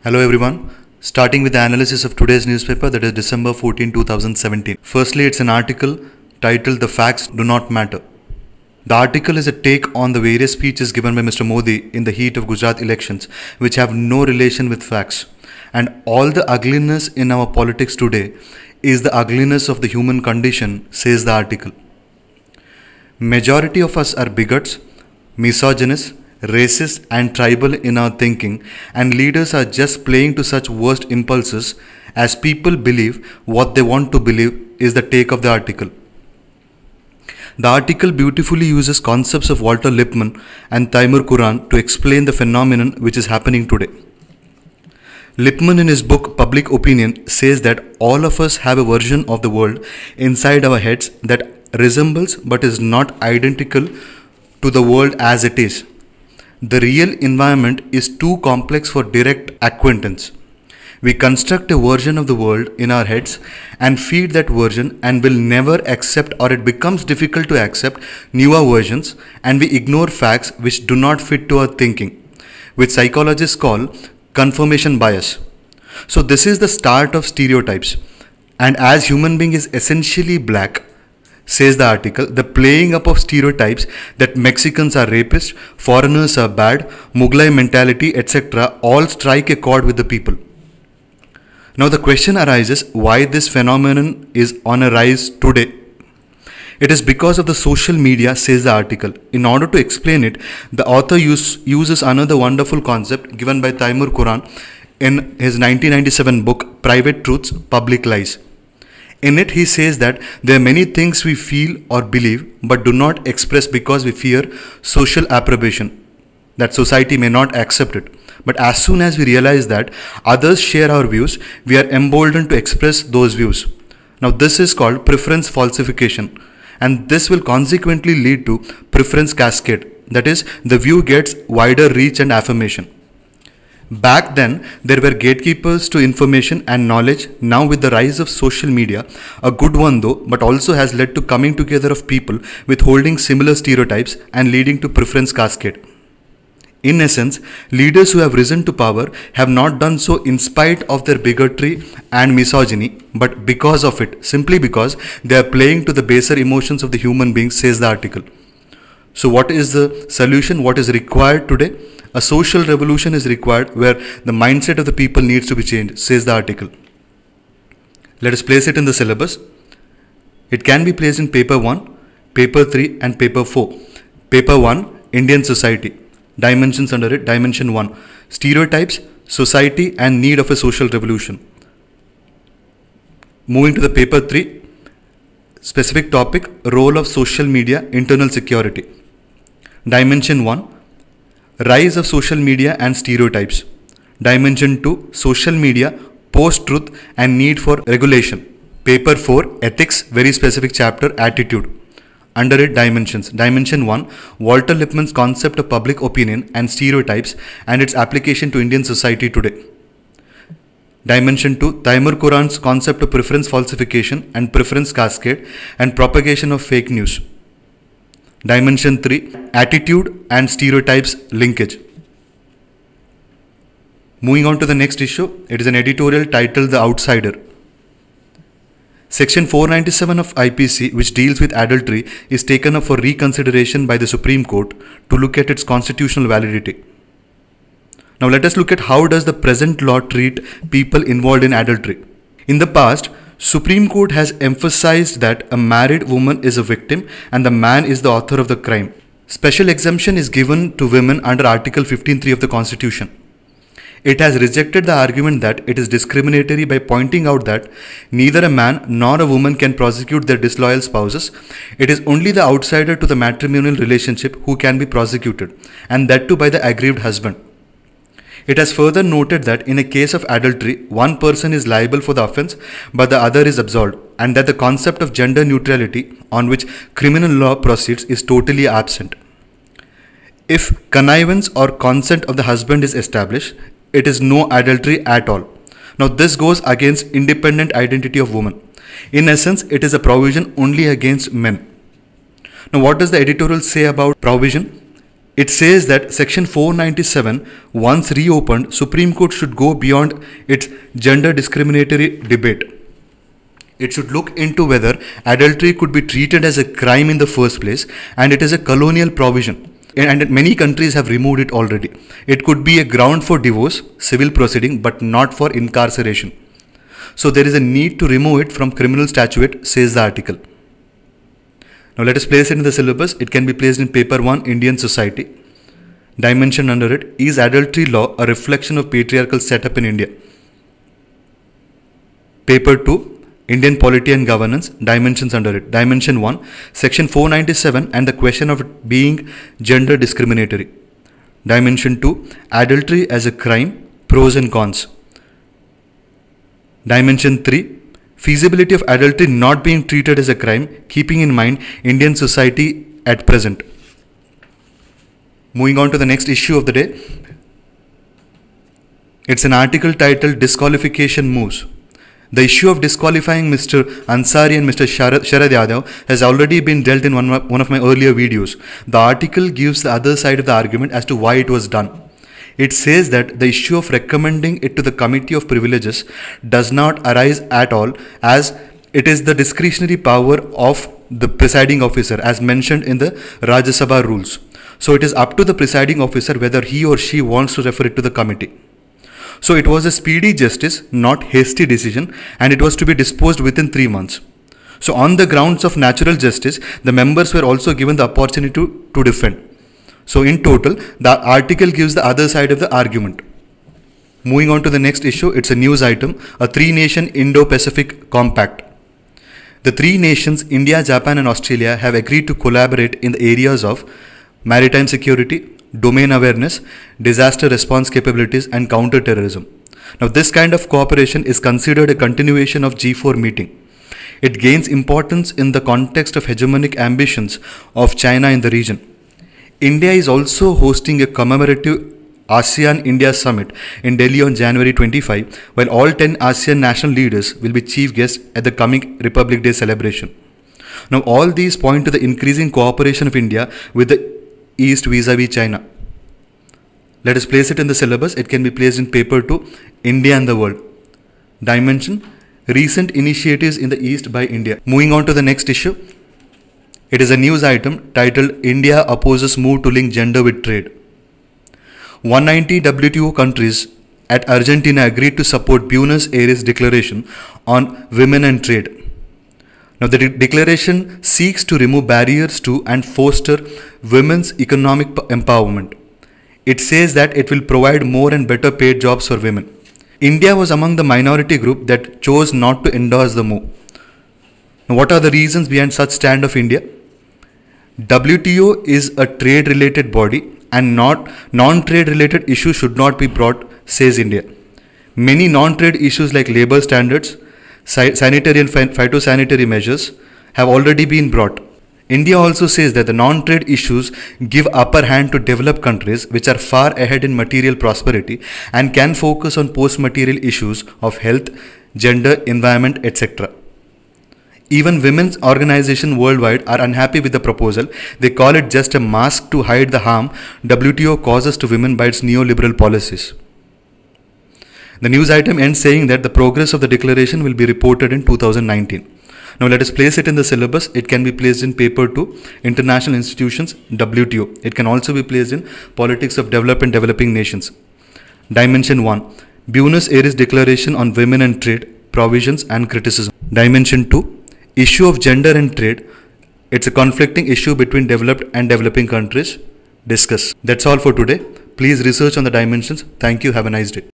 Hello everyone. Starting with the analysis of today's newspaper, that is December 14, 2017. Firstly, it's an article titled "The Facts Do Not Matter." The article is a take on the various speeches given by Mr. Modi in the heat of Gujarat elections, which have no relation with facts. And all the ugliness in our politics today is the ugliness of the human condition, says the article. Majority of us are bigots, misogynists, racist and tribal in our thinking, and leaders are just playing to such worst impulses as people believe what they want to believe, is the take of the article. The article beautifully uses concepts of Walter Lippmann and Taimur Kuran to explain the phenomenon which is happening today. Lippmann, in his book Public Opinion, says that all of us have a version of the world inside our heads that resembles but is not identical to the world as it is. The real environment is too complex for direct acquaintance. We construct a version of the world in our heads and feed that version, and will never accept, or it becomes difficult to accept, newer versions, and we ignore facts which do not fit to our thinking, which psychologists call confirmation bias. So this is the start of stereotypes, and as human being is essentially black, says the article, the playing up of stereotypes that Mexicans are rapists, foreigners are bad, Mughlai mentality, etc. all strike a chord with the people. Now the question arises why this phenomenon is on a rise today. It is because of the social media, says the article. In order to explain it, the author uses another wonderful concept given by Taimur Kuran in his 1997 book Private Truths, Public Lies. In it, he says that there are many things we feel or believe but do not express because we fear social approbation, that society may not accept it. But as soon as we realize that others share our views, we are emboldened to express those views. Now this is called preference falsification, and this will consequently lead to preference cascade, that is, the view gets wider reach and affirmation. Back then, there were gatekeepers to information and knowledge. Now with the rise of social media, a good one though, but also has led to coming together of people with holding similar stereotypes and leading to preference cascade. In essence, leaders who have risen to power have not done so in spite of their bigotry and misogyny, but because of it, simply because they are playing to the baser emotions of the human beings, says the article. So what is the solution? What is required today? A social revolution is required where the mindset of the people needs to be changed, says the article. Let us place it in the syllabus. It can be placed in paper 1, paper 3 and paper 4. Paper 1, Indian society. Dimensions under it, dimension 1, stereotypes, society and need of a social revolution. Moving to the paper 3, specific topic, role of social media, internal security. Dimension 1, rise of social media and stereotypes. Dimension 2, social media, post-truth and need for regulation. Paper 4, ethics, very specific chapter, attitude. Under it, dimensions. Dimension 1, Walter Lippmann's concept of public opinion and stereotypes and its application to Indian society today. Dimension 2, Taimur Kuran's concept of preference falsification and preference cascade and propagation of fake news. Dimension 3, attitude and stereotypes linkage. Moving on to the next issue, it is an editorial titled The Outsider. Section 497 of IPC, which deals with adultery, is taken up for reconsideration by the Supreme Court to look at its constitutional validity. Now let us look at how does the present law treat people involved in adultery. In the past, Supreme Court has emphasized that a married woman is a victim and the man is the author of the crime. Special exemption is given to women under Article 15(3) of the Constitution. It has rejected the argument that it is discriminatory by pointing out that neither a man nor a woman can prosecute their disloyal spouses. It is only the outsider to the matrimonial relationship who can be prosecuted, and that too by the aggrieved husband. It has further noted that in a case of adultery, one person is liable for the offense, but the other is absolved, and that the concept of gender neutrality on which criminal law proceeds is totally absent. If connivance or consent of the husband is established, it is no adultery at all. Now this goes against independent identity of woman. In essence, it is a provision only against men. Now what does the editorial say about provision? It says that Section 497, once reopened, Supreme Court should go beyond its gender discriminatory debate. It should look into whether adultery could be treated as a crime in the first place, and it is a colonial provision. And many countries have removed it already. It could be a ground for divorce, civil proceeding, but not for incarceration. So there is a need to remove it from criminal statute, says the article. Now let us place it in the syllabus. It can be placed in paper 1, Indian society. Dimension under it, is adultery law a reflection of patriarchal setup in India? Paper 2, Indian polity and governance, dimensions under it. Dimension 1, section 497 and the question of it being gender discriminatory. Dimension 2, adultery as a crime, pros and cons. Dimension 3, feasibility of adultery not being treated as a crime, keeping in mind Indian society at present. Moving on to the next issue of the day. It's an article titled Disqualification Moves. The issue of disqualifying Mr. Ansari and Mr. Sharad Yadav has already been dealt in one of my earlier videos. The article gives the other side of the argument as to why it was done. It says that the issue of recommending it to the Committee of Privileges does not arise at all, as it is the discretionary power of the presiding officer as mentioned in the Rajya Sabha rules. So it is up to the presiding officer whether he or she wants to refer it to the committee. So it was a speedy justice, not hasty decision, and it was to be disposed within 3 months. So on the grounds of natural justice, the members were also given the opportunity to defend. So in total, the article gives the other side of the argument. Moving on to the next issue, it's a news item, a 3-nation Indo-Pacific Compact. The 3 nations, India, Japan and Australia, have agreed to collaborate in the areas of maritime security, domain awareness, disaster response capabilities and counter-terrorism. Now this kind of cooperation is considered a continuation of G4 meeting. It gains importance in the context of hegemonic ambitions of China in the region. India is also hosting a commemorative ASEAN-India Summit in Delhi on January 25, while all 10 ASEAN national leaders will be chief guests at the coming Republic Day celebration. Now all these point to the increasing cooperation of India with the East vis-a-vis China. Let us place it in the syllabus. It can be placed in paper 2, India and the world. Dimension, recent initiatives in the East by India. Moving on to the next issue. It is a news item titled India opposes move to link gender with trade. 190 WTO countries at Argentina agreed to support Buenos Aires Declaration on Women and Trade. Now the declaration seeks to remove barriers to and foster women's economic empowerment. It says that it will provide more and better paid jobs for women. India was among the minority group that chose not to endorse the move. Now what are the reasons behind such stand of India? WTO is a trade related body and non-trade related issues should not be brought, says India. Many non-trade issues like labor standards, sanitary and phytosanitary measures have already been brought. India also says that the non-trade issues give upper hand to developed countries which are far ahead in material prosperity and can focus on post-material issues of health, gender, environment, etc. Even women's organizations worldwide are unhappy with the proposal. They call it just a mask to hide the harm WTO causes to women by its neoliberal policies. The news item ends saying that the progress of the declaration will be reported in 2019. Now let us place it in the syllabus. It can be placed in paper 2, International Institutions, WTO. It can also be placed in Politics of Developed and Developing Nations. Dimension 1, Buenos Aires Declaration on Women and Trade, Provisions and Criticism. Dimension 2, Issue of Gender and Trade. It's a conflicting issue between developed and developing countries. Discuss. That's all for today. Please research on the dimensions. Thank you. Have a nice day.